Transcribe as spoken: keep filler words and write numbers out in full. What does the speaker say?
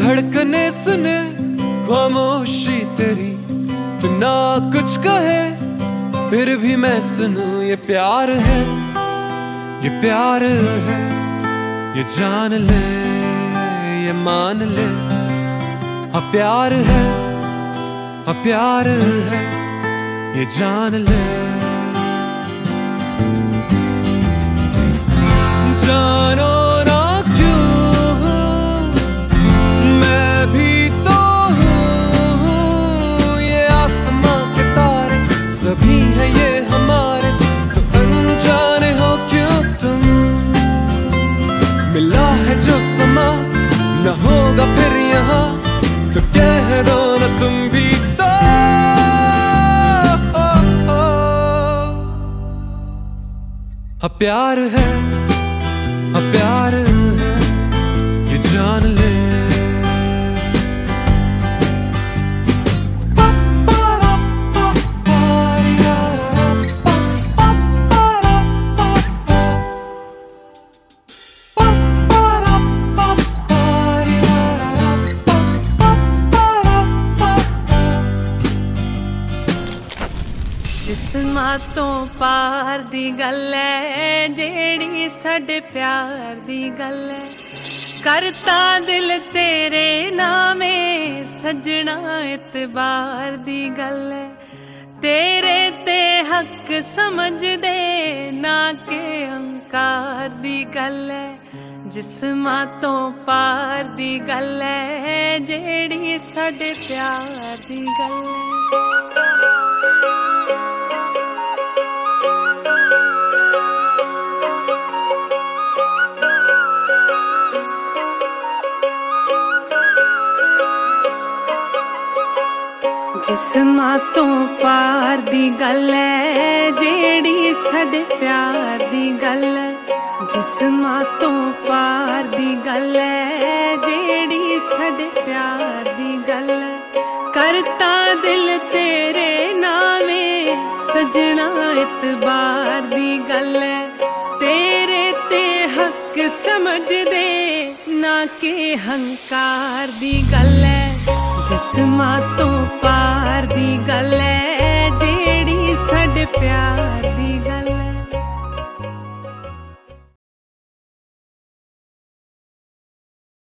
धड़कने सुने खामोशी तेरी, तू ना कुछ कहे फिर भी मैं सुनूं। ये प्यार है, ये प्यार है, ये जान ले, ये मान ले। हाँ प्यार है, हाँ प्यार है, ये जान ले। जानो ना क्यों मैं भी तो हूँ, ये आसमां के तारे सभी हैं ये हमारे। तो अनजाने हो क्यों तुम, मिला है जो समा न होगा फिर यहाँ, तो कह दो ना तुम भी तो। हाँ प्यार है, हाँ प्यार है, ये जान ले। जिस्मां तो पार दी गल है, जेड़ी साडे प्यार दी गल है। करता दिल तेरे नामे सजना, इतबार दी गल है। तेरे ते हक समझ दे ना के अहंकार दी गल है। जिस्मां तो पार दी गल है, जेड़ी साडे प्यार दी गल है। जिस्मां तो पार दी गल है, जेड़ी साडे प्यार दी गल है। जिस्मां तो पार दी गल है, जेड़ी साडे प्यार दी गल है। करता दिल तेरे नामे सजना, इतबार दी गल है। तेरे ते हक समझ दे ना के हंकार दी गल है। जिस्मां तो पार दी गल है, जेड़ी साडे प्यार दी गल।